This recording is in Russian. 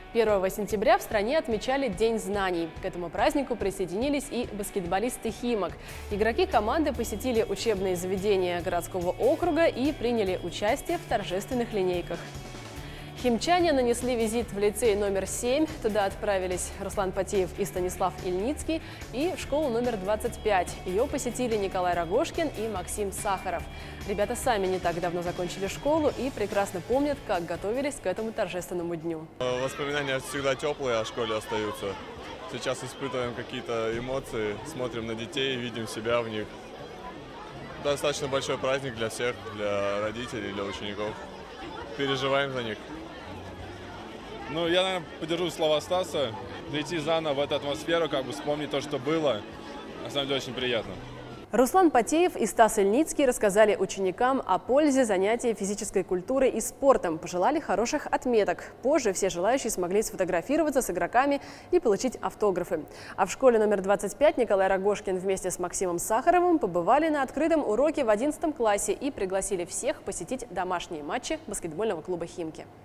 1 сентября в стране отмечали День знаний. К этому празднику присоединились и баскетболисты «Химок». Игроки команды посетили учебные заведения городского округа и приняли участие в торжественных линейках. Химчане нанесли визит в лицей номер 7. Туда отправились Руслан Потеев и Станислав Ильницкий, и в школу номер 25. Ее посетили Николай Рогошкин и Максим Сахаров. Ребята сами не так давно закончили школу и прекрасно помнят, как готовились к этому торжественному дню. Воспоминания всегда теплые о школе остаются. Сейчас испытываем какие-то эмоции, смотрим на детей, видим себя в них. Достаточно большой праздник для всех, для родителей, для учеников. Переживаем за них. Ну, я, наверное, поддержу слова Стаса. Прийти заново в эту атмосферу, вспомнить то, что было, на самом деле очень приятно. Руслан Потеев и Стас Ильницкий рассказали ученикам о пользе занятий физической культурой и спортом, пожелали хороших отметок. Позже все желающие смогли сфотографироваться с игроками и получить автографы. А в школе номер 25 Николай Рогошкин вместе с Максимом Сахаровым побывали на открытом уроке в 11 классе и пригласили всех посетить домашние матчи баскетбольного клуба «Химки».